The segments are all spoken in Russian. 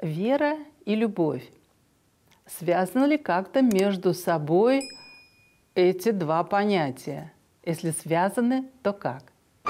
Вера и любовь. Связаны ли как-то между собой эти два понятия? Если связаны, то как?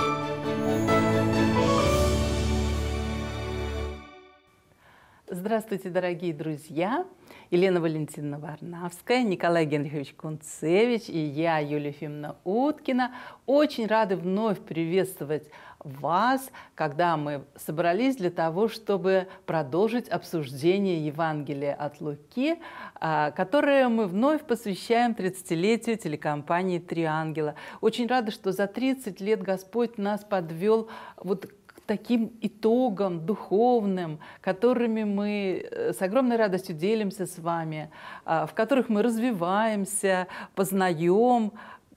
Здравствуйте, дорогие друзья! Елена Валентиновна Варнавская, Николай Генрихович Кунцевич и я, Юлия Ефимовна Уткина. Очень рады вновь приветствовать вас, когда мы собрались для того, чтобы продолжить обсуждение Евангелия от Луки, которое мы вновь посвящаем 30-летию телекомпании «Три ангела». Очень рада, что за 30 лет Господь нас подвел вот таким итогам духовным, которыми мы с огромной радостью делимся с вами, в которых мы развиваемся, познаем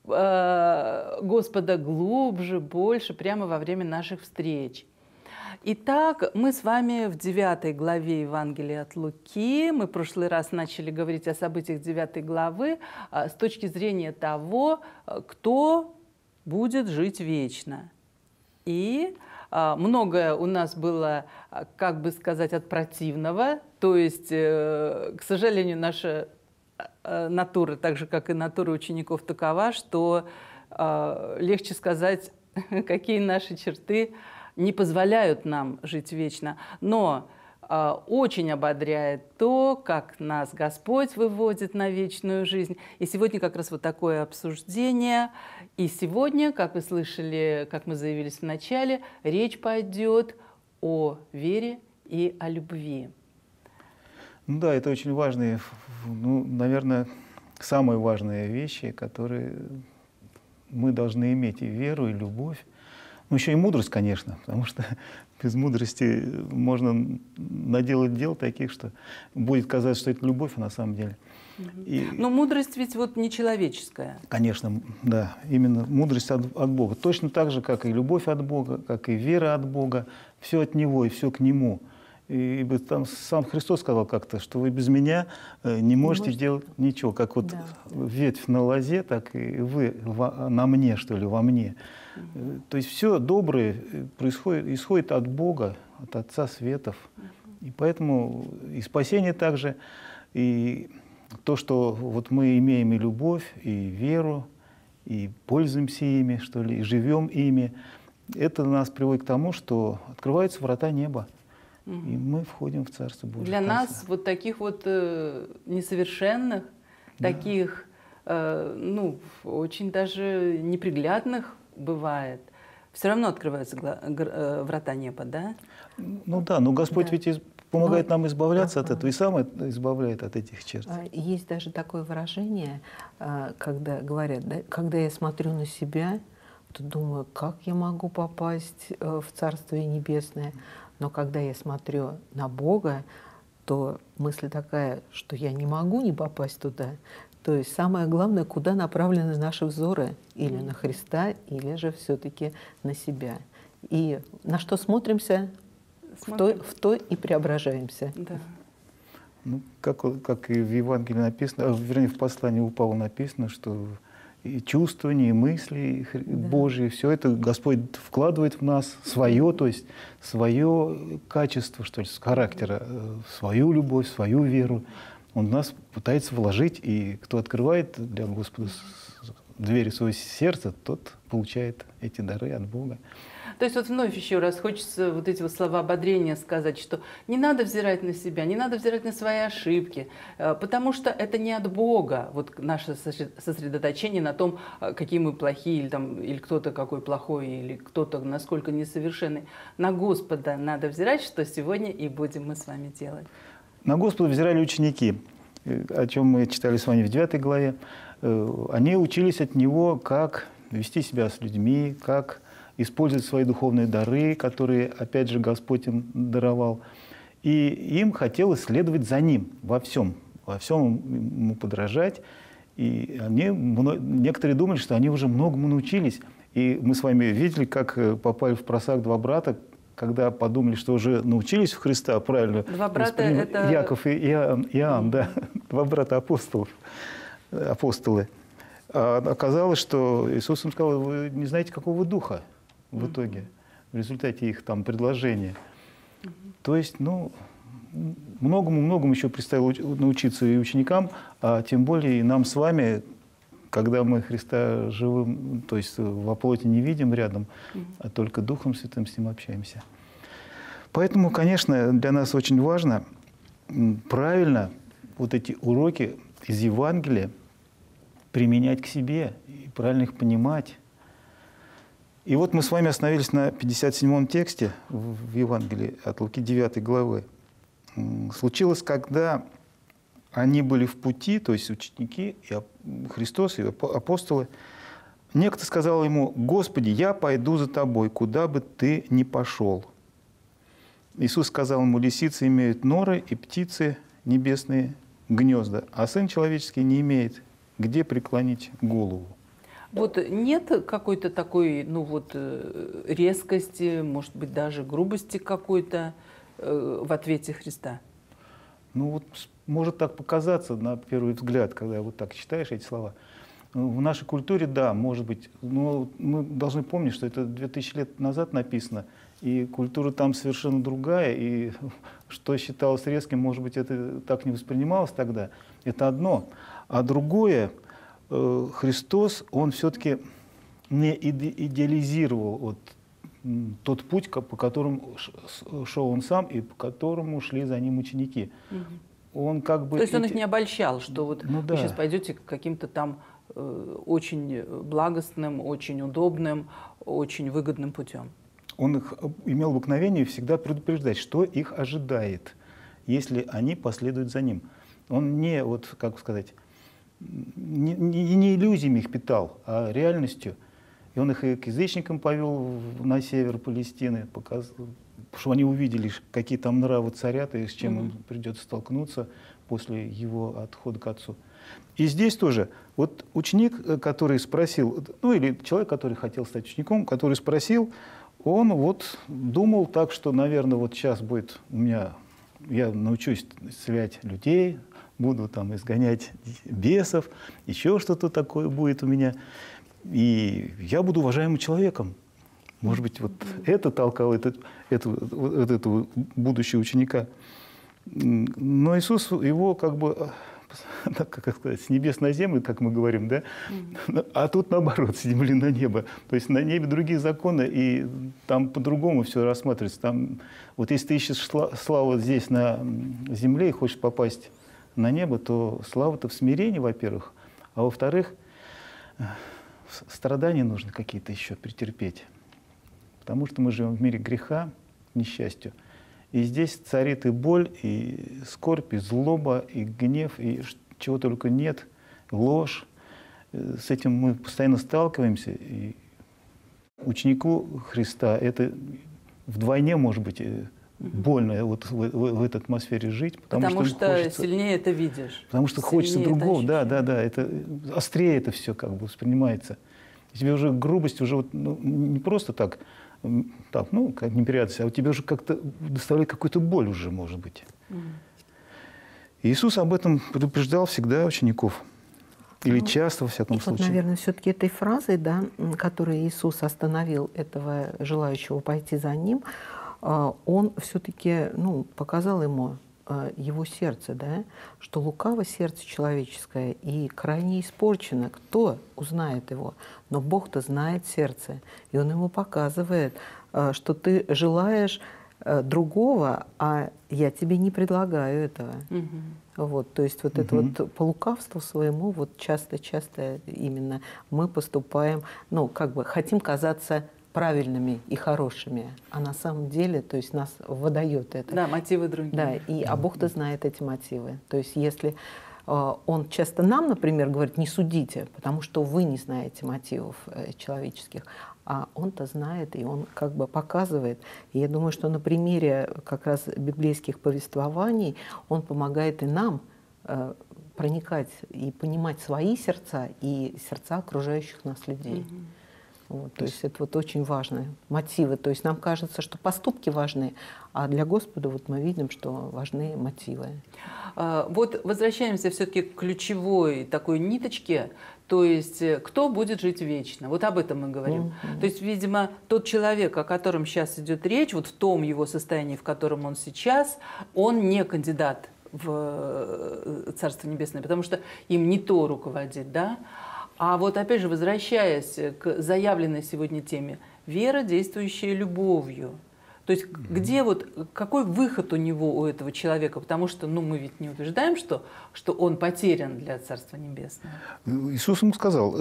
Господа глубже, больше, прямо во время наших встреч. Итак, мы с вами в 9 главе Евангелия от Луки. Мы в прошлый раз начали говорить о событиях 9 главы с точки зрения того, кто будет жить вечно. И многое у нас было, как бы сказать, от противного. То есть, к сожалению, наша натура, так же, как и натура учеников, такова, что легче сказать, какие наши черты не позволяют нам жить вечно. Но очень ободряет то, как нас Господь выводит на вечную жизнь. И сегодня как раз вот такое обсуждение. И сегодня, как вы слышали, как мы заявились в начале, речь пойдет о вере и о любви. Ну да, это очень важные, наверное, самые важные вещи, которые мы должны иметь: и веру, и любовь. Ну, еще и мудрость, конечно, потому что без мудрости можно наделать дел таких, что будет казаться, что это любовь, а на самом деле. Но мудрость ведь вот не человеческая. Конечно, да, именно мудрость от Бога. Точно так же, как и любовь от Бога, как и вера от Бога. Все от Него и все к Нему. И там сам Христос сказал как-то, что вы без меня не можете делать ничего. Как вот ветвь на лозе, так и вы на мне, что ли, во мне. То есть все доброе исходит от Бога, от Отца Светов. И поэтому и спасение также, и то, что вот мы имеем и любовь, и веру, и пользуемся ими, что ли, и живем ими, это нас приводит к тому, что открываются врата неба. И мы входим в Царство Божие. Для нас вот таких вот несовершенных, таких, очень даже неприглядных бывает, все равно открываются врата неба, да? Ну да, но Господь ведь помогает нам избавляться от этого, и сам избавляет от этих черт. Есть даже такое выражение, когда говорят, да, когда я смотрю на себя, то думаю, как я могу попасть в Царствие Небесное. Но когда я смотрю на Бога, то мысль такая, что я не могу не попасть туда. То есть самое главное, куда направлены наши взоры, или на Христа, или же все-таки на себя. И на что смотримся, в то и преображаемся. Да. Ну, как и в Евангелии написано, вернее, в послании у Павла написано, что и чувствования, и мысли Божьи, все это Господь вкладывает в нас свое, то есть свое качество, что ли, характера, свою любовь, свою веру. Он в нас пытается вложить, и кто открывает для Господа двери своего сердца, тот получает эти дары от Бога. То есть вот вновь еще раз хочется вот эти вот слова ободрения сказать, что не надо взирать на себя, не надо взирать на свои ошибки, потому что это не от Бога, вот наше сосредоточение на том, какие мы плохие, или кто-то какой плохой, или кто-то насколько несовершенный. На Господа надо взирать, что сегодня и будем мы с вами делать. На Господа взирали ученики, о чем мы читали с вами в 9 главе. Они учились от Него, как вести себя с людьми, как использовать свои духовные дары, которые, опять же, Господь им даровал. И им хотелось следовать за Ним во всем Ему подражать. И некоторые думали, что они уже многому научились. И мы с вами видели, как попали в просак два брата, когда подумали, что уже научились в Христа правильно. Два брата — это Яков и Иоанн, да, два брата апостолы. А оказалось, что Иисус им сказал: вы не знаете, какого духа в итоге, в результате их там предложения. То есть, многому еще предстояло научиться и ученикам, а тем более и нам с вами, когда мы Христа живым, то есть во плоти не видим рядом, а только Духом Святым с Ним общаемся. Поэтому, конечно, для нас очень важно правильно вот эти уроки из Евангелия применять к себе и правильно их понимать. И вот мы с вами остановились на 57-м тексте в Евангелии от Луки 9 главы. Случилось, когда они были в пути, то есть ученики, и Христос, и апостолы, некто сказал ему: «Господи, я пойду за тобой, куда бы ты ни пошел». Иисус сказал ему: «Лисицы имеют норы, и птицы небесные гнезда, а Сын Человеческий не имеет где преклонить голову». Вот нет какой-то такой, резкости, может быть, даже грубости какой-то в ответе Христа? Может так показаться на первый взгляд, когда вот так читаешь эти слова. В нашей культуре, да, может быть, но мы должны помнить, что это 2000 лет назад написано, и культура там совершенно другая, и что считалось резким, может быть, это так не воспринималось тогда. Это одно. А другое, Христос, Он все-таки не идеализировал тот путь, по которому шел Он сам и по которому шли за Ним ученики. Он как бы... То есть Он их не обольщал, что вы сейчас пойдете каким-то там очень благостным, очень удобным, очень выгодным путем. Он их имел обыкновение всегда предупреждать, что их ожидает, если они последуют за Ним. Он не, не иллюзиями их питал, а реальностью. И Он их и к язычникам повел на север Палестины, чтобы они увидели, какие там нравы царят и с чем им придется столкнуться после его отхода к Отцу. И здесь тоже, вот ученик, который спросил, или человек, который хотел стать учеником, который спросил, он думал так, что, наверное, сейчас будет я научусь исцелять людей, буду там изгонять бесов, еще что-то такое будет у меня, и я буду уважаемым человеком. Может быть, это толкало этого будущего ученика. Но Иисус его с небес на землю, как мы говорим, да? А тут наоборот, с земли на небо. То есть на небе другие законы, и там по-другому все рассматривается. Там, если ты ищешь славу здесь на земле и хочешь попасть на небо, то слава-то в смирении, во-первых, а во-вторых, страдания нужно какие-то еще претерпеть. Потому что мы живем в мире греха, к несчастью. И здесь царит и боль, и скорбь, и злоба, и гнев, и чего только нет, ложь. С этим мы постоянно сталкиваемся. И ученику Христа это вдвойне, может быть, больно в этой атмосфере жить. Потому что хочется, сильнее это видишь. Потому что хочется другого. Да. Это острее это все воспринимается. И тебе уже грубость уже не просто так, как неприятность, а у тебя уже как-то доставляет какую-то боль уже, может быть. Иисус об этом предупреждал всегда учеников. Или часто, во всяком случае. Наверное, все-таки этой фразой, которой Иисус остановил этого желающего пойти за Ним, Он все-таки показал ему его сердце, что лукаво сердце человеческое и крайне испорчено. Кто узнает его? Но Бог-то знает сердце. И Он ему показывает, что ты желаешь другого, а я тебе не предлагаю этого. То есть это по лукавству своему часто именно мы поступаем, хотим казаться правильными и хорошими, а на самом деле, то есть нас выдает это. Да, мотивы другие. Да, а Бог-то знает эти мотивы. То есть если Он часто нам, например, говорит: не судите, потому что вы не знаете мотивов человеческих, а Он-то знает, и Он показывает. И я думаю, что на примере как раз библейских повествований Он помогает и нам проникать и понимать свои сердца и сердца окружающих нас людей. Вот, то есть это вот очень важно. Мотивы. То есть нам кажется, что поступки важны, а для Господа вот мы видим, что важны мотивы. Вот возвращаемся все-таки к ключевой такой ниточке, то есть кто будет жить вечно. Вот об этом мы говорим. То есть, видимо, тот человек, о котором сейчас идет речь, вот в том его состоянии, в котором он сейчас, он не кандидат в Царство Небесное, потому что им не то руководит, да? А вот опять же, возвращаясь к заявленной сегодня теме, вера, действующая любовью. То есть где вот, какой выход у него, у этого человека? Потому что мы ведь не утверждаем, что он потерян для Царства Небесного. Иисус ему сказал,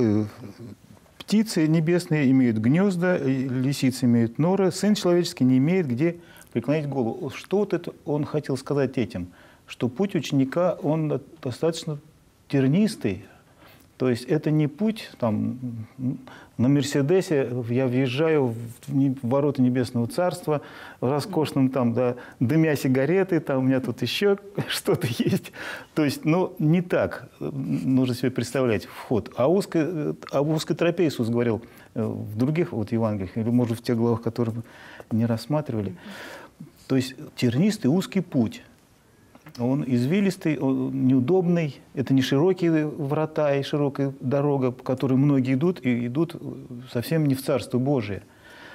птицы небесные имеют гнезда, лисицы имеют норы, Сын человеческий не имеет где преклонить голову. Что вот это он хотел сказать этим? Что путь ученика, он достаточно тернистый. То есть это не путь, там, на Мерседесе я въезжаю в ворота Небесного Царства, в роскошном, там, да, дымя сигареты, там у меня тут еще что-то есть. То есть, не так нужно себе представлять вход. Об узкой тропе Иисус говорил в других вот Евангелиях, или, может, в тех главах, которые мы не рассматривали. То есть тернистый узкий путь. Он извилистый, он неудобный. Это не широкие врата и широкая дорога, по которой многие идут, и идут совсем не в Царство Божие.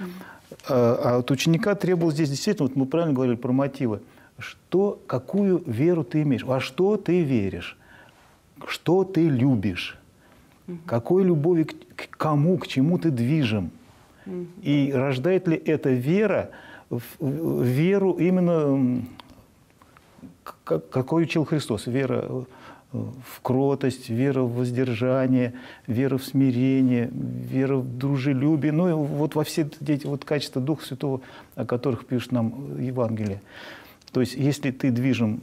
А от ученика требовалось здесь действительно, вот мы правильно говорили про мотивы, какую веру ты имеешь, во что ты веришь, что ты любишь, какой любовью к кому, к чему ты движим. И рождает ли эта вера веру именно... Какой учил Христос? Вера в кротость, вера в воздержание, вера в смирение, вера в дружелюбие. Вот во все эти вот качества Духа Святого, о которых пишет нам Евангелие. То есть, если ты движим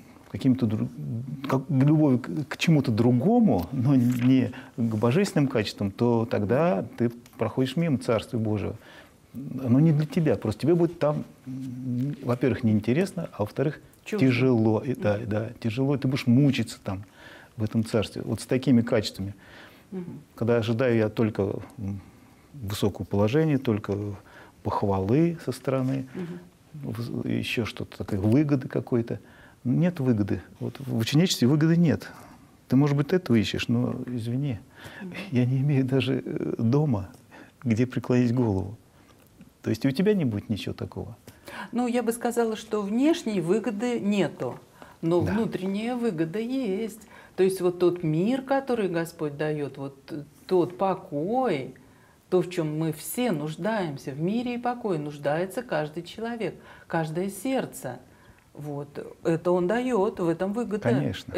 любовью к чему-то другому, но не к божественным качествам, то тогда ты проходишь мимо Царства Божьего. Оно не для тебя. Просто тебе будет там, во-первых, неинтересно, а во-вторых, тяжело. Да, тяжело. Ты будешь мучиться там, в этом царстве. Вот с такими качествами. Когда ожидаю я только высокого положения, только похвалы со стороны, еще что-то, такой выгоды какой-то. Нет выгоды. Вот в ученичестве выгоды нет. Ты, может быть, этого ищешь, но, извини, я не имею даже дома, где преклонить голову. То есть и у тебя не будет ничего такого. Я бы сказала, что внешней выгоды нету, но внутренняя выгода есть. То есть вот тот мир, который Господь дает, вот тот покой, то, в чем мы все нуждаемся, в мире и покое нуждается каждый человек, каждое сердце. Вот. Это Он дает, в этом выгода. Конечно.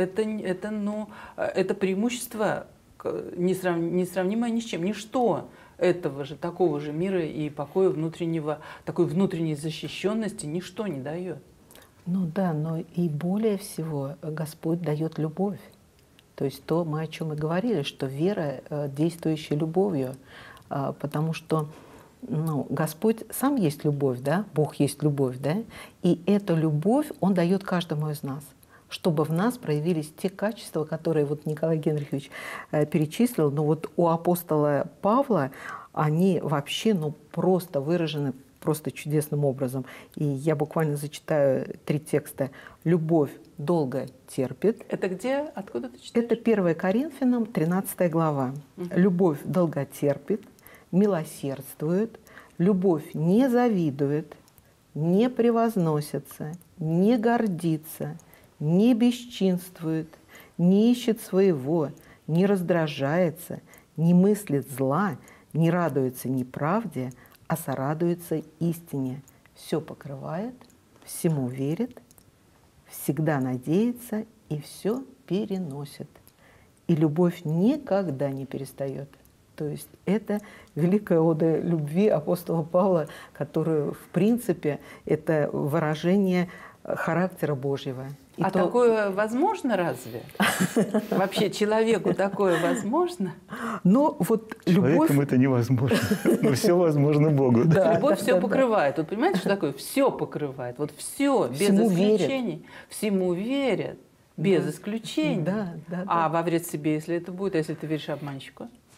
Это преимущество несравнимое ни с чем, ничто. Этого же, такого же мира и покоя внутреннего, такой внутренней защищенности ничто не дает. Но и более всего Господь дает любовь. То есть то, мы о чем и говорили, что вера, действующая любовью, потому что Господь сам есть любовь, да, Бог есть любовь, да, и эту любовь Он дает каждому из нас, чтобы в нас проявились те качества, которые вот Николай Генрихович перечислил. Но вот у апостола Павла они вообще просто выражены просто чудесным образом. И я буквально зачитаю 3 текста. «Любовь долго терпит». Это где? Откуда ты читаешь? Это 1 Коринфянам, 13 глава. «Любовь долго терпит, милосердствует, любовь не завидует, не превозносится, не гордится, не бесчинствует, не ищет своего, не раздражается, не мыслит зла, не радуется неправде, а сорадуется истине. Все покрывает, всему верит, всегда надеется и все переносит. И любовь никогда не перестает». То есть это великая ода любви апостола Павла, которая, в принципе, это выражение характера Божьего. Такое возможно разве? Вообще человеку такое возможно? Человеком это невозможно. Но все возможно Богу. Любовь все покрывает. Вот понимаете, что такое? Все покрывает. Вот все, без исключений. Всему верят, без исключений. А во вред себе, если это будет, а если ты веришь обманщику?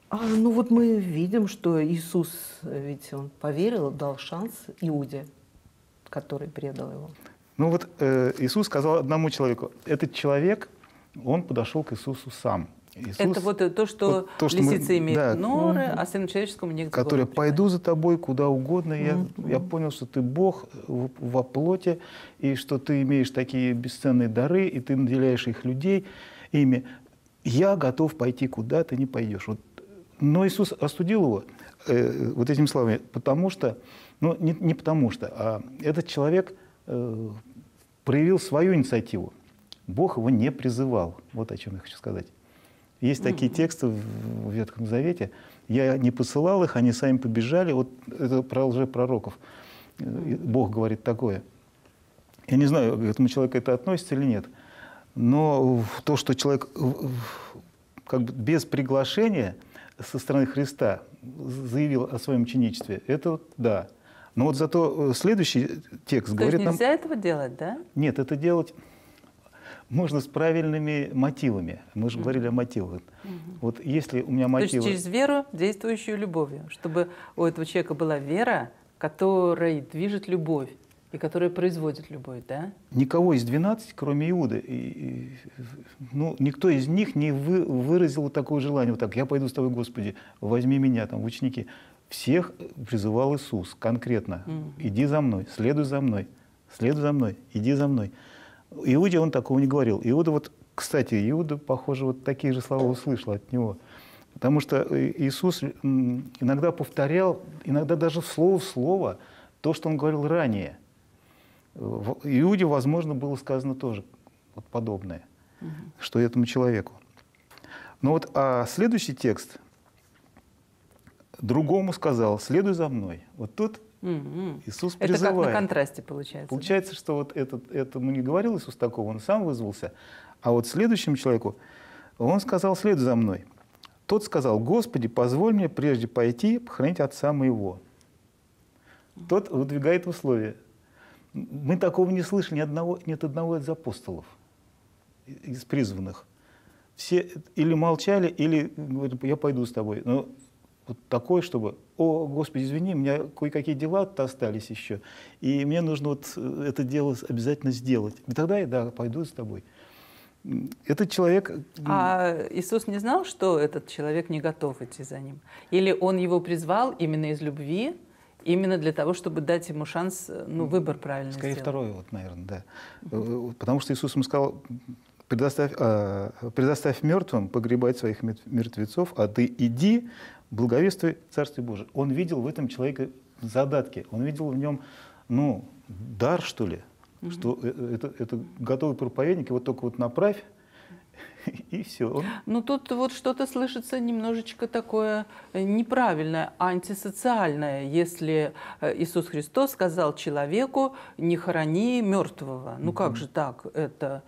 Ну вот мы видим, что Иисус, ведь он поверил, дал шанс Иуде, который предал его. Ну вот Иисус сказал одному человеку, этот человек, он подошел к Иисусу сам. Иисус, это вот то, что, вот то, что лисица имеет да, норы, а сыну человеческому негде. который пойду за тобой куда угодно. Я понял, что ты Бог во плоти, и что ты имеешь такие бесценные дары, и ты наделяешь их людей ими. Я готов пойти, куда ты не пойдешь. Вот. Но Иисус осудил его вот этими словами, потому что, ну не потому что, а этот человек проявил свою инициативу. Бог его не призывал. Вот о чем я хочу сказать. Есть такие тексты в Ветхом Завете. Я не посылал их, они сами побежали. Вот это про лжепророков. Бог говорит такое. Я не знаю, к этому человеку это относится или нет. Но то, что человек как бы без приглашения со стороны Христа заявил о своем ученичестве, это вот, да. Но вот зато следующий текст говорит нам... То есть нельзя этого делать, да? Нет, это делать... можно с правильными мотивами. Мы же говорили о мотивах. Вот если у меня мотивы... То есть через веру, действующую любовью. Чтобы у этого человека была вера, которой движет любовь и которая производит любовь, да? Никого из 12, кроме Иуды, ну, никто из них не выразил вот такое желание. Вот так, я пойду с тобой, Господи, возьми меня там в ученики. Всех призывал Иисус конкретно. Иди за мной, следуй за мной, иди за мной. Иуде он такого не говорил. Иуда, вот, кстати, Иуда, похоже, вот такие же слова услышал от него. Потому что Иисус иногда повторял, иногда даже слово в слово, то, что он говорил ранее. В Иуде, возможно, было сказано тоже вот подобное, что этому человеку. Но вот следующий текст другому сказал, следуй за мной. Вот тут Иисус призывает. Это как на контрасте получается. Получается, да? Что вот этому не говорил Иисус такого, он сам вызвался. А вот следующему человеку он сказал, следуй за мной. Тот сказал, Господи, позволь мне прежде пойти похоронить отца моего. Тот выдвигает условия. Мы такого не слышали ни от одного из апостолов, из призванных. Все или молчали, или говорят, я пойду с тобой. Но вот такое, чтобы, о, Господи, извини, у меня кое-какие дела-то остались еще, и мне нужно вот это дело обязательно сделать. И тогда я, да, пойду с тобой. Этот человек... А Иисус не знал, что этот человек не готов идти за ним? Или он его призвал именно из любви, именно для того, чтобы дать ему шанс, ну, выбор правильно Скорее сделать? второе, вот, наверное, да. Потому что Иисус ему сказал, предоставь мертвым погребать своих мертвецов, а ты иди, благовествуй Царствие Божие. Он видел в этом человеке задатки, он видел в нем, ну, дар, что ли, что это готовый проповедник, его только вот направь, и все. Ну тут вот что-то слышится немножечко такое неправильное, антисоциальное, если Иисус Христос сказал человеку, не хорони мертвого. Ну как же так? Это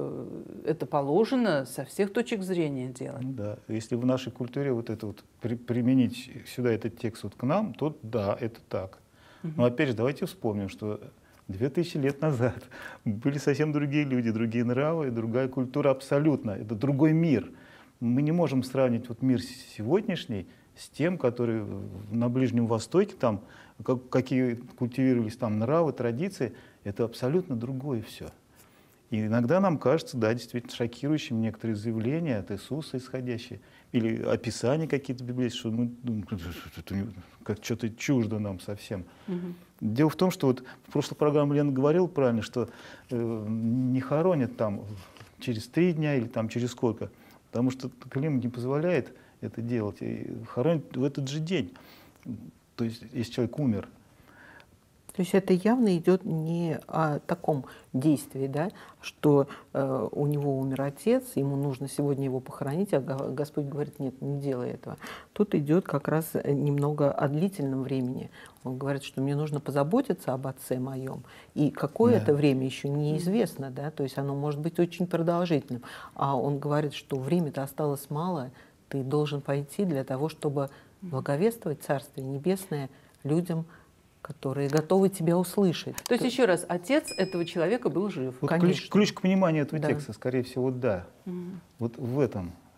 положено со всех точек зрения делать. Да, если в нашей культуре вот это вот применить сюда этот текст вот к нам, то да, это так. Но опять же, давайте вспомним, что 2000 лет назад были совсем другие люди, другие нравы, другая культура абсолютно. Это другой мир. Мы не можем сравнить вот мир сегодняшний с тем, который на Ближнем Востоке, там, какие культивировались там нравы, традиции. Это абсолютно другое все. И иногда нам кажется, да, действительно шокирующим некоторые заявления от Иисуса исходящие, или описания какие-то библейские, что мы думаем, как что-то чуждо нам совсем. Дело в том, что вот в прошлой программе Лена говорила правильно, что не хоронят там через 3 дня или там через сколько, потому что климат не позволяет это делать, и хоронят в этот же день, то есть если человек умер. То есть это явно идет не о таком действии, да, что у него умер отец, ему нужно сегодня его похоронить, а Господь говорит, нет, не делай этого. Тут идет как раз немного о длительном времени. Он говорит, что мне нужно позаботиться об отце моем. И какое это время еще неизвестно, да, то есть оно может быть очень продолжительным. А он говорит, что время-то осталось мало, ты должен пойти для того, чтобы благовествовать Царствие Небесное людям, которые готовы тебя услышать. То есть, еще раз, отец этого человека был жив. Вот ключ к пониманию этого текста, скорее всего, да. Вот в этом,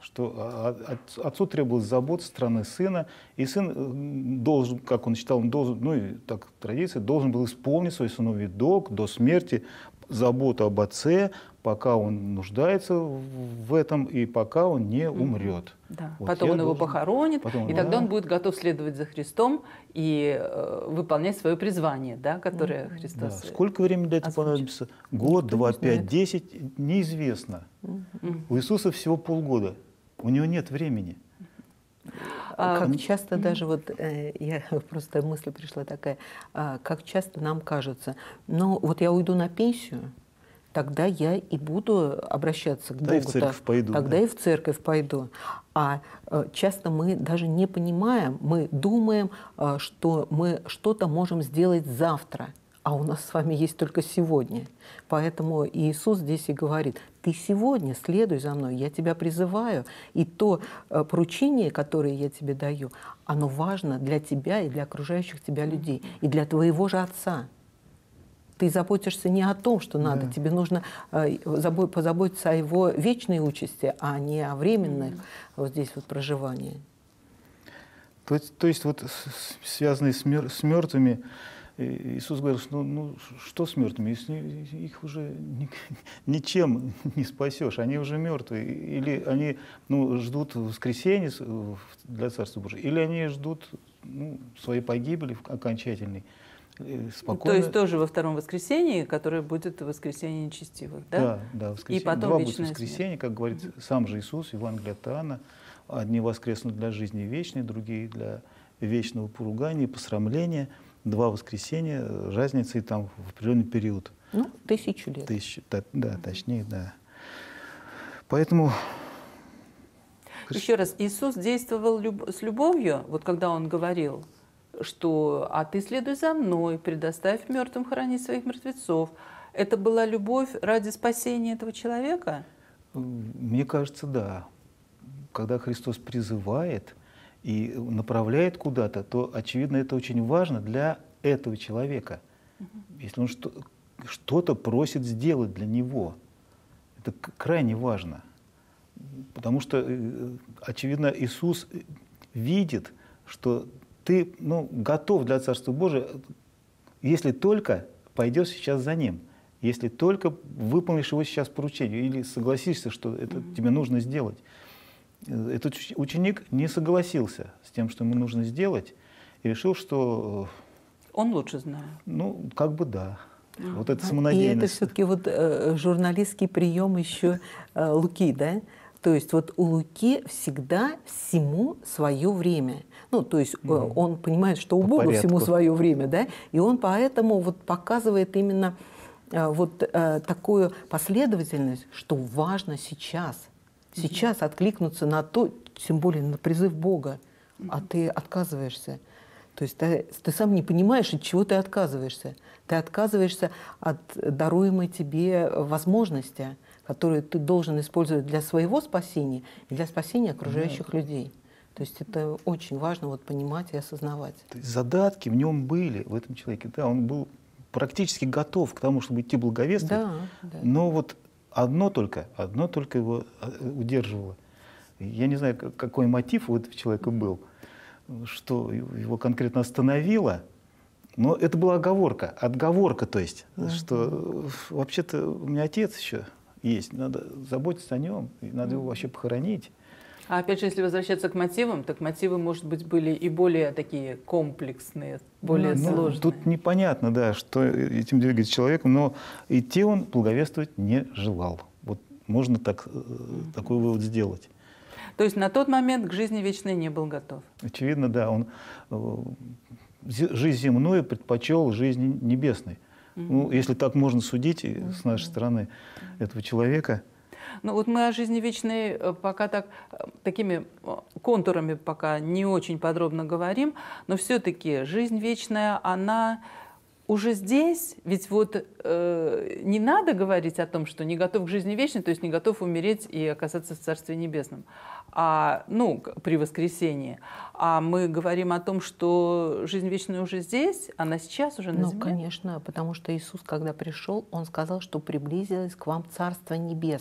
что отцу требовалось забот со стороны сына, и сын должен, как он считал, он должен, ну и так традиция, должен был исполнить свой сыновий долг до смерти, заботу об отце, пока он нуждается в этом и пока он не умрет. Да. Вот потом он его похоронит, и тогда он будет готов следовать за Христом и выполнять свое призвание, да, которое Христос. Да. Сколько времени для этого понадобится? Год, 2, 5, 10? Неизвестно. У Иисуса всего полгода. У него нет времени. Как часто даже вот, я просто мысль пришла такая, как часто нам кажется, ну вот я уйду на пенсию, тогда я и буду обращаться к Богу. И в церковь пойду. Тогда и в церковь пойду. А часто мы даже не понимаем, мы думаем, что мы что-то можем сделать завтра, а у нас с вами есть только сегодня. Поэтому Иисус здесь и говорит: ты сегодня следуй за мной, я тебя призываю, и то поручение, которое я тебе даю, оно важно для тебя и для окружающих тебя людей, и для твоего же Отца. Ты заботишься не о том, что надо, тебе нужно позаботиться о его вечной участи, а не о временных вот здесь вот проживании. То есть вот связанные с мертвыми, Иисус говорил, что что с мертвыми, если их уже ничем не спасешь, они уже мертвые, или они ждут воскресения для Царства Божьего, или они ждут своей погибели окончательной. Спокойно. То есть тоже во втором воскресении, которое будет воскресенье нечестивых, да? Да, воскресенье. И потом два вечная будут воскресенья, как говорит сам же Иисус, Евангелие от Иоанна. Одни воскреснут для жизни вечной, другие для вечного поругания и посрамления. Два воскресенья, разница и там в определенный период. 1000 лет. Да, точнее, да. Поэтому... Еще раз, Иисус действовал с любовью, вот когда Он говорил, что «а ты следуй за мной, предоставь мертвым хоронить своих мертвецов». Это была любовь ради спасения этого человека? Мне кажется, да. Когда Христос призывает и направляет куда-то, то, очевидно, это очень важно для этого человека. Если он что-то просит сделать для него, это крайне важно. Потому что, очевидно, Иисус видит, что ты готов для Царства Божия, если только пойдешь сейчас за Ним, если только выполнишь его сейчас поручение или согласишься, что это тебе нужно сделать. Этот ученик не согласился с тем, что ему нужно сделать, и решил, что... Он лучше знает. Да. Вот это самонадеянность. И это все-таки вот журналистский прием еще Луки, да? То есть вот у Луки всегда всему свое время. То есть он понимает, что у Бога всему свое время, да? И он поэтому вот показывает именно вот такую последовательность, что важно сейчас откликнуться на то, тем более на призыв Бога, а ты отказываешься. То есть ты сам не понимаешь, от чего ты отказываешься. Ты отказываешься от даруемой тебе возможности, которые ты должен использовать для своего спасения и для спасения окружающих людей. То есть это очень важно понимать и осознавать. То есть задатки в нем были, в этом человеке. Да, он был практически готов к тому, чтобы идти благовествовать. Да. Но вот одно только его удерживало. Я не знаю, какой мотив у этого человека был, что его конкретно остановило, но это была отговорка, то есть, что вообще-то у меня отец еще есть, надо заботиться о нем, надо его вообще похоронить. А опять же, если возвращаться к мотивам, так мотивы, может быть, были и более такие комплексные, более сложные. Тут непонятно, да, что этим двигает человеком, но идти он благовествовать не желал. Вот можно такой вывод сделать. То есть на тот момент к жизни вечной не был готов? Очевидно, да. Он жизнь земную предпочел жизни небесной. Если так можно судить с нашей стороны этого человека. Вот мы о жизни вечной пока такими контурами пока не очень подробно говорим, но все-таки жизнь вечная, она уже здесь. Ведь не надо говорить о том, что не готов к жизни вечной, то есть не готов умереть и оказаться в Царстве Небесном, при воскресении. А мы говорим о том, что жизнь вечная уже здесь, она сейчас уже на земле. Конечно, потому что Иисус, когда пришел, Он сказал, что приблизилось к вам Царство Небесное.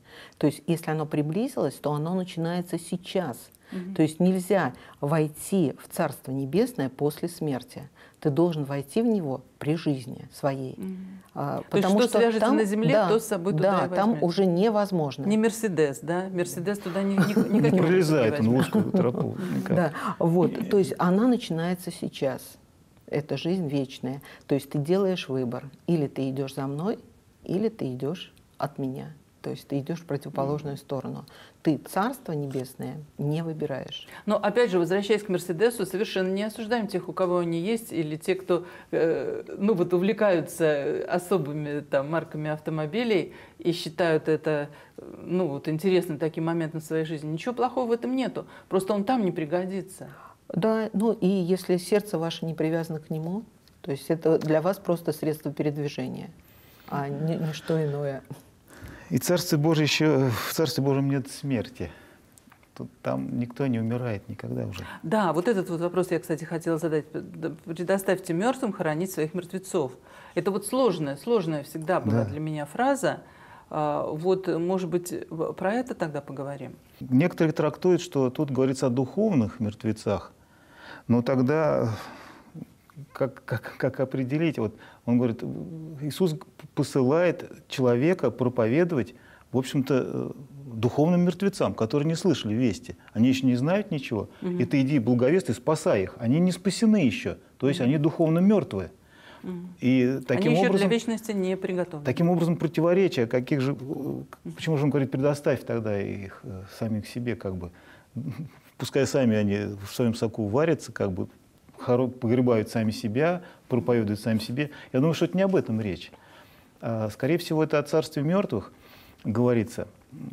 То есть если оно приблизилось, то оно начинается сейчас. То есть нельзя войти в Царство Небесное после смерти. Ты должен войти в него при жизни своей. Потому что свяжется там, на земле, да, то с собой туда да, там уже невозможно. Не Мерседес, да? Мерседес туда никаким не пролезает, он в узкую тропу. Да, вот, то есть она начинается сейчас. Это жизнь вечная. То есть ты делаешь выбор. Или ты идешь за мной, или ты идешь от меня. То есть ты идешь в противоположную сторону. Ты Царство Небесное не выбираешь. Но опять же, возвращаясь к Мерседесу, совершенно не осуждаем тех, у кого они есть, или те, кто ну, вот, увлекаются особыми там, марками автомобилей и считают это ну, вот, интересным таким моментом в своей жизни. Ничего плохого в этом нету. Просто он там не пригодится. Да, ну и если сердце ваше не привязано к нему, то есть это для вас просто средство передвижения, а не что иное. И Царство Божие еще, в Царстве Божьем нет смерти. Там никто не умирает никогда уже. Да, вот этот вот вопрос я, кстати, хотела задать. Предоставьте мертвым хоронить своих мертвецов. Это вот сложная всегда была для меня фраза. Вот, может быть, про это тогда поговорим? Некоторые трактуют, что тут говорится о духовных мертвецах, но тогда как определить? Вот он говорит, Иисус посылает человека проповедовать, в общем-то, духовным мертвецам, которые не слышали вести. Они еще не знают ничего. И ты иди благовествуй, спасай их. Они не спасены еще. То есть они духовно мертвые. И таким они образом, еще для вечности не приготовлены. Таким образом, противоречия, почему же он говорит, предоставь тогда их самих себе, как бы, пускай сами они в своем соку варятся, как бы, погребают сами себя, проповедуют сами себе. Я думаю, что это не об этом речь. Скорее всего, это о царстве мертвых говорится.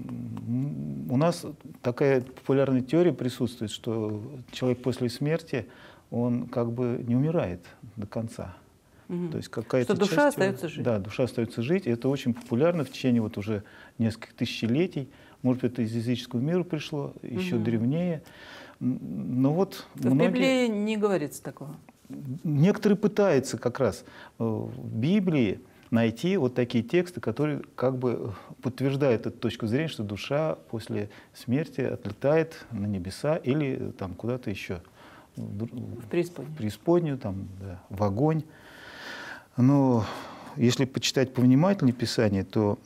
У нас такая популярная теория присутствует, что человек после смерти, он как бы не умирает до конца. То есть какая-то что душа остается жить. Да, душа остается жить. И это очень популярно в течение вот уже нескольких тысячелетий. Может быть, это из языческого мира пришло, еще древнее. Но вот в Библии не говорится такого. Некоторые пытаются как раз в Библии найти вот такие тексты, которые как бы подтверждают эту точку зрения, что душа после смерти отлетает на небеса или там куда-то еще. В преисподнюю. В преисподнюю, там, да, в огонь. Но если почитать повнимательнее Писание, то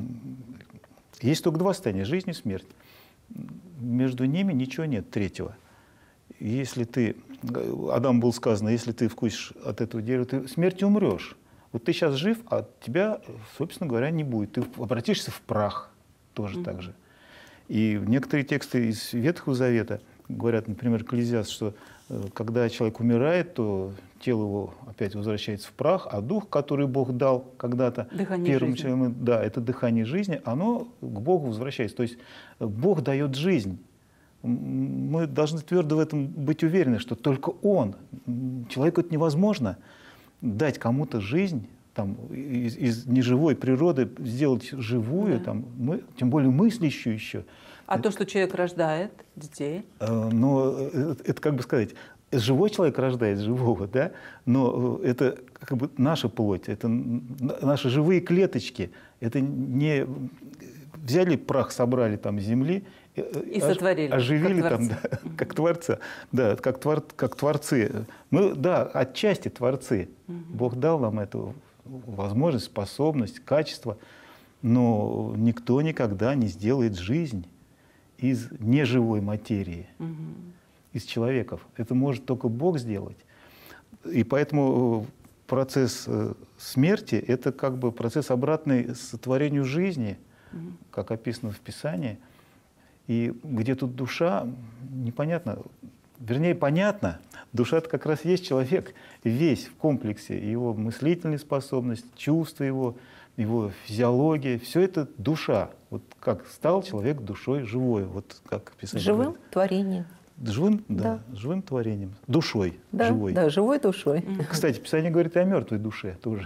есть только два состояния – жизнь и смерть. Между ними ничего нет третьего. Если ты, Адаму было сказано, если ты вкусишь от этого дерева, ты смертью умрешь. Вот ты сейчас жив, а тебя, собственно говоря, не будет. Ты обратишься в прах тоже так же. И некоторые тексты из Ветхого Завета говорят, например, Экклезиаст, что когда человек умирает, то тело его опять возвращается в прах, а дух, который Бог дал когда-то первым человеком, да, это дыхание жизни, оно к Богу возвращается. То есть Бог дает жизнь. Мы должны твердо в этом быть уверены, что только Он, человеку это невозможно, дать кому-то жизнь, там, из неживой природы сделать живую, там, тем более мыслящую еще. А то, что человек рождает детей? Но это, как бы сказать, живой человек рождает живого, да? Но это как бы наша плоть, это наши живые клеточки. Это не взяли прах, собрали там с земли и сотворили, оживили как там, да, как творца, да, как творцы. Мы, да, отчасти творцы. Бог дал нам эту возможность, способность, качество, но никто никогда не сделает жизнь из неживой материи, из человеков. Это может только Бог сделать. И поэтому процесс смерти – это как бы процесс обратный сотворению жизни, как описано в Писании. И где тут душа, непонятно. Вернее, понятно, душа-то как раз есть человек весь в комплексе. Его мыслительная способность, чувства его физиология, все это душа. Вот как стал человек душой живой. Вот как Писание живым говорит. Творением. Живым, да, живым творением. Душой, да, живой. Да, живой душой. Кстати, Писание говорит и о мертвой душе тоже.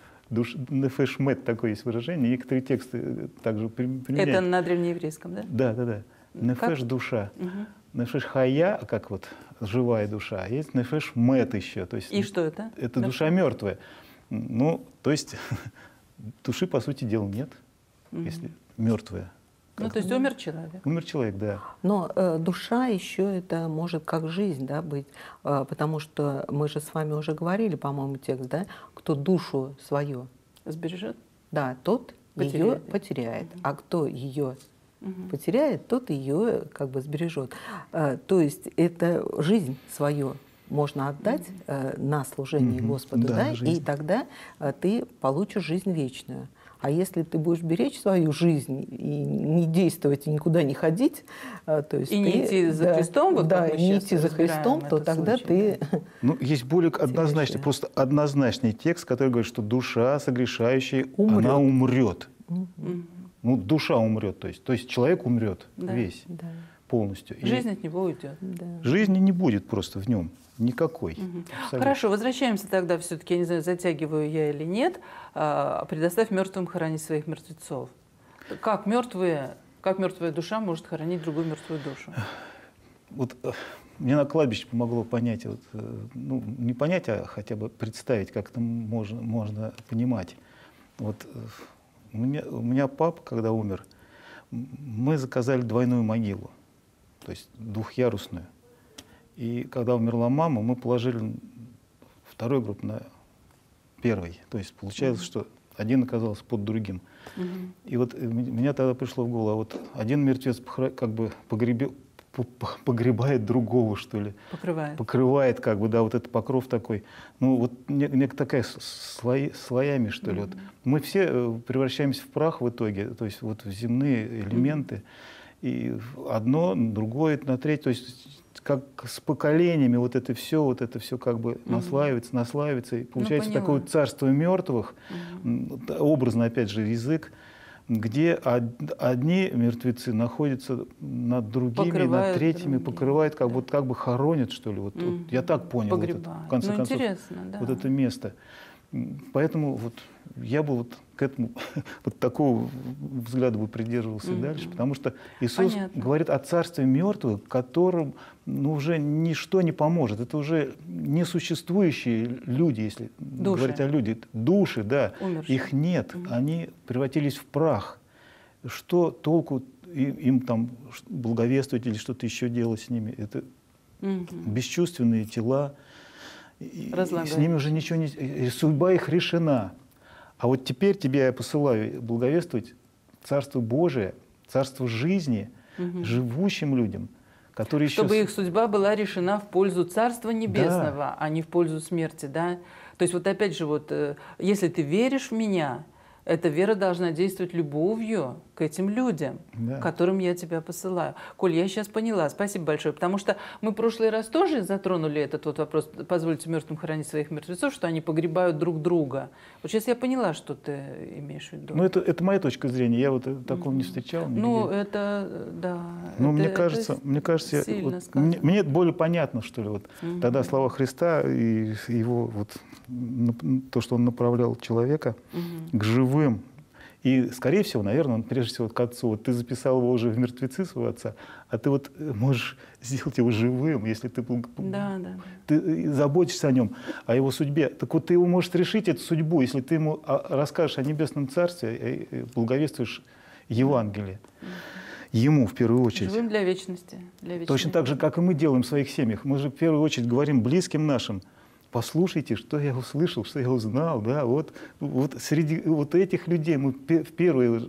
Нефеш мет, такое есть выражение. Некоторые тексты также применяют. Это на древнееврейском, да? Да. Нефеш душа. Нефеш хая, как вот живая душа, а есть нефеш мет еще. То есть, и что это? Это душа мертвая. Ну, то есть души, по сути дела, нет, если мертвая. Ну, то есть умер человек. Умер человек, да. Но душа еще это может как жизнь, да, быть, потому что мы же с вами уже говорили, по-моему, текст, да, кто душу свою Сбережет? да, тот ее потеряет, а кто ее потеряет, тот ее как бы сбережет. То есть это жизнь свою можно отдать на служение Господу, да, и тогда ты получишь жизнь вечную. А если ты будешь беречь свою жизнь и не действовать, и никуда не ходить, то есть и не идти за Христом, вот да, и не идти за Христом, то тогда ты... Ну, есть более однозначный, просто однозначный текст, который говорит, что душа согрешающая, она умрет. Ну, душа умрет, то есть человек умрет весь полностью. Жизнь от него уйдет. Жизни не будет просто в нем. Никакой. Хорошо, возвращаемся тогда все-таки, я не знаю, затягиваю я или нет. Предоставь мертвым хоронить своих мертвецов. Как мертвая душа может хоронить другую мертвую душу? Вот мне на кладбище помогло понять, вот, ну, не понять, а хотя бы представить, как это можно понимать. Вот у меня папа, когда умер, мы заказали двойную могилу, то есть двухъярусную. И когда умерла мама, мы положили второй гроб на первый. То есть получается, что один оказался под другим. И вот меня тогда пришло в голову, а вот один мертвец как бы погребает другого, что ли. Покрывает, как бы, да, вот этот покров такой. Ну, вот такая слоями, что ли. Вот. Мы все превращаемся в прах в итоге, то есть вот в земные элементы. И одно, другое, на третье. То есть как с поколениями вот это все как бы наслаивается, и получается такое царство мертвых, образно, опять же, язык, где одни мертвецы находятся над другими, над третьими, покрывают, как бы хоронят, что ли. Вот я так понял, вот это, в конце концов, вот это место. Поэтому вот я бы вот к этому вот такого взгляда бы придерживался дальше, потому что Иисус говорит о царстве мертвых, которым уже ничто не поможет. Это уже несуществующие люди, если говорить о людях. Души, да, их нет, они превратились в прах. Что толку им там благовествовать или что-то еще делать с ними? Это бесчувственные тела. И с ними уже ничего не... И судьба их решена. А вот теперь тебя я посылаю благовествовать Царство Божие, Царство жизни живущим людям, которые чтобы их судьба была решена в пользу Царства Небесного, а не в пользу смерти, да? То есть вот опять же, вот, если ты веришь в меня, эта вера должна действовать любовью к этим людям, которым я тебя посылаю. Коль, я сейчас поняла, спасибо большое, потому что мы в прошлый раз тоже затронули этот вот вопрос, позвольте мертвым хоронить своих мертвецов, что они погребают друг друга. Вот сейчас я поняла, что ты имеешь в виду. Ну, это моя точка зрения, я вот такого не встречал. Ну, это, да. Ну, мне кажется, мне более понятно, что ли, вот тогда слова Христа и его вот то, что он направлял человека к живым. И, скорее всего, наверное, он прежде всего к отцу. Вот ты записал его уже в мертвецы своего отца, а ты вот можешь сделать его живым, если ты заботишься о нем, о его судьбе. Так вот ты его можешь решить, эту судьбу, если ты ему расскажешь о Небесном Царстве и благовествуешь Евангелие. Ему в первую очередь. Живым для вечности. Точно так же, как и мы делаем в своих семьях. Мы же в первую очередь говорим близким нашим: послушайте, что я услышал, что я узнал. Да? Вот среди вот этих людей мы первое,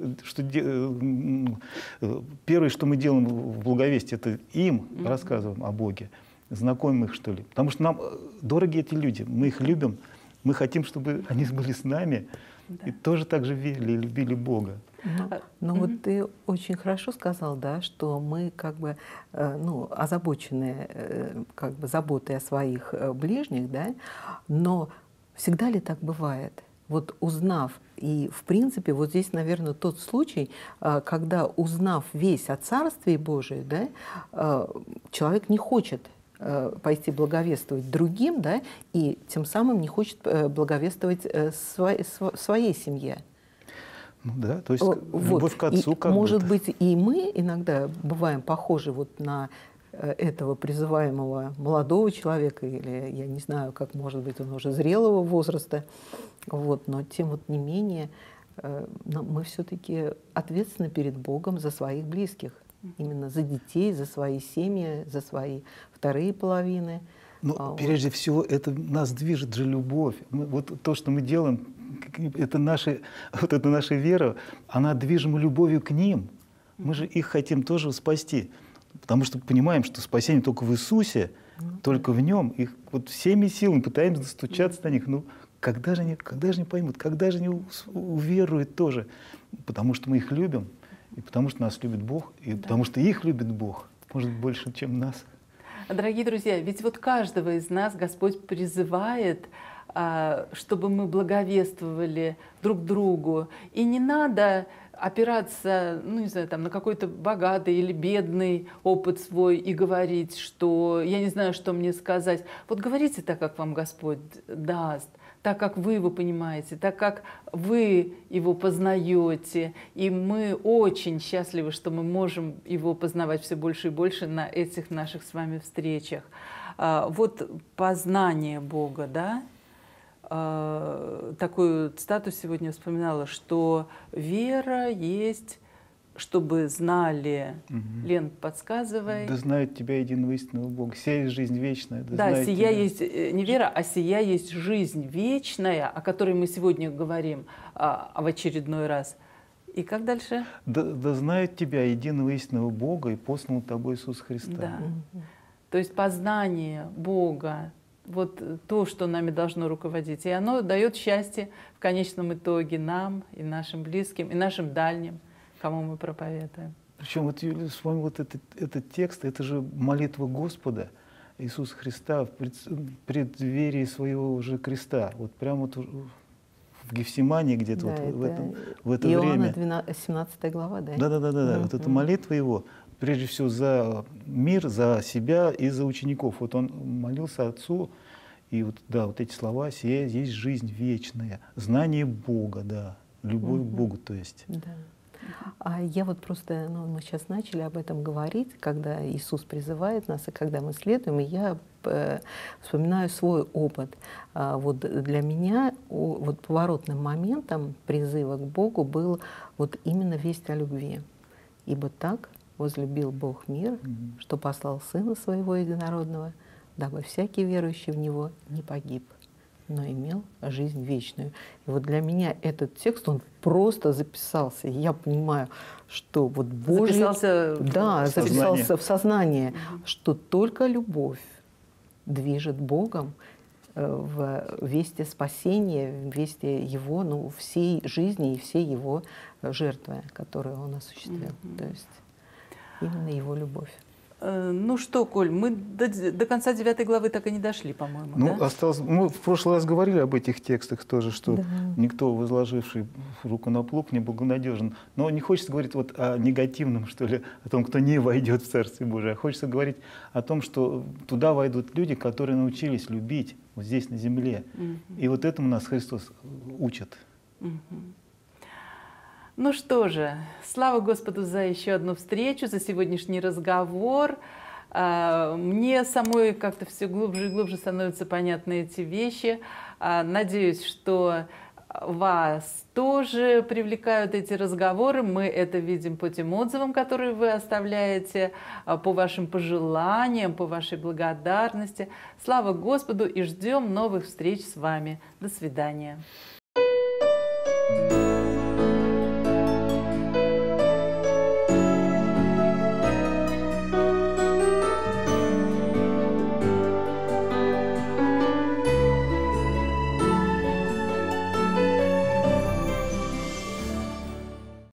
что мы делаем в благовестии, это им рассказываем о Боге, знакомим их, что ли. Потому что нам дороги эти люди, мы их любим, мы хотим, чтобы они были с нами и тоже так же верили и любили Бога. Ну вот ты очень хорошо сказал, да, что мы как бы озабочены как бы заботой о своих ближних, да, но всегда ли так бывает? Вот узнав, и в принципе вот здесь, наверное, тот случай, когда, узнав весь о Царстве Божии, да, человек не хочет пойти благовествовать другим, да, и тем самым не хочет благовествовать своей семье. Ну да, то есть любовь к отцу, как может быть, и мы иногда бываем похожи вот на этого призываемого молодого человека, или я не знаю, как, может быть, он уже зрелого возраста, вот, но тем вот не менее но мы все-таки ответственны перед Богом за своих близких, именно за детей, за свои семьи, за свои вторые половины. Но прежде всего это нас движет же любовь. Вот то, что мы делаем, это эта наша вера, она движима любовью к ним. Мы же их хотим тоже спасти, потому что понимаем, что спасение только в Иисусе, только в Нем. Их вот всеми силами пытаемся достучаться до них. Ну, когда же они поймут, когда же они уверуют тоже? Потому что мы их любим, и потому что нас любит Бог, и потому что их любит Бог, может быть, больше, чем нас. Дорогие друзья, ведь вот каждого из нас Господь призывает, чтобы мы благовествовали друг другу. И не надо опираться, ну, не знаю, там, на какой-то богатый или бедный опыт свой и говорить, что я не знаю, что мне сказать. Вот говорите так, как вам Господь даст, так, как вы его понимаете, так, как вы его познаете. И мы очень счастливы, что мы можем его познавать все больше и больше на этих наших с вами встречах. Вот познание Бога, да? Такой статус сегодня вспоминала, что вера есть, чтобы знали, Лен, подсказывай. Да знают тебя единого истинного Бога, сия есть жизнь вечная. Да, сия есть не вера, а сия есть жизнь вечная, о которой мы сегодня говорим в очередной раз. И как дальше? Да знают тебя единого истинного Бога и посланного тобой Иисуса Христа. Да. То есть познание Бога, вот то, что нами должно руководить. И оно дает счастье в конечном итоге нам и нашим близким, и нашим дальним, кому мы проповедуем. Причем вот, Юлия, с вами вот этот текст, это же молитва Господа Иисуса Христа в преддверии своего уже креста. Вот прямо вот в Гефсимании где-то, Да, вот в это Иоанна время. 17 глава, да? Да. Вот эта молитва его, прежде всего за мир, за себя и за учеников. Вот он молился Отцу, и вот, да, вот эти слова: «Сия есть жизнь вечная», знание Бога, да, любовь к Богу, то есть. Да. А я вот просто, мы сейчас начали об этом говорить, когда Иисус призывает нас, и когда мы следуем, и я вспоминаю свой опыт. Вот для меня вот поворотным моментом призыва к Богу был вот именно весть о любви. «Ибо так возлюбил Бог мир, что послал Сына Своего Единородного, дабы всякий верующий в Него не погиб, но имел жизнь вечную». И вот для меня этот текст, он просто записался. И я понимаю, что вот Божий... Записался в сознание, что только любовь движет Богом в вести спасения, в вести Его, всей жизни и всей Его жертвы, которую Он осуществил. То есть именно Его любовь. Ну что, Коль, мы до конца 9 главы так и не дошли, по-моему, да? Осталось, мы в прошлый раз говорили об этих текстах тоже, что никто, возложивший руку на плуг, не благонадежен. Но не хочется говорить вот о негативном, что ли, о том, кто не войдет в Царствие Божие, а хочется говорить о том, что туда войдут люди, которые научились любить вот здесь, на земле. И вот этому нас Христос учит. Ну что же, слава Господу за еще одну встречу, за сегодняшний разговор. Мне самой как-то все глубже и глубже становятся понятны эти вещи. Надеюсь, что вас тоже привлекают эти разговоры. Мы это видим по тем отзывам, которые вы оставляете, по вашим пожеланиям, по вашей благодарности. Слава Господу и ждем новых встреч с вами. До свидания.